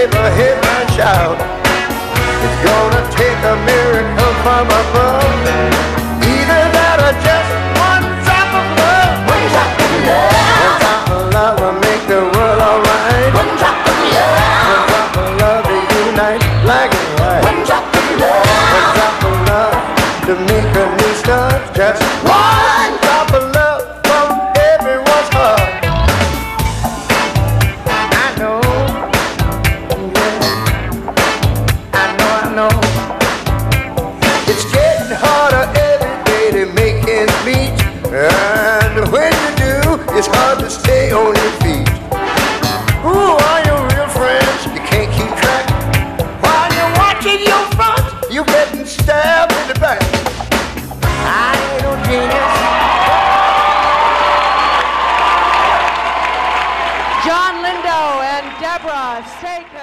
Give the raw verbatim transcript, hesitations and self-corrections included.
wave a hip and shout. It's gonna take a miracle from above. Either that or just one drop of love. One drop of love. One drop of love will make the world alright. One drop of love. One drop of love to unite black and white. One drop of love. One drop of love to make a new start. Just one drop of love from everyone's heart. I know, yeah, I know, I know. It's getting harder every day to make ends meet, and when you do, it's hard to stay on your feet. Who are your real friends? You can't keep track. While you're watching your front, you're getting stabbed in the back. I ain't no genius. John Lindo and Deborah Saker.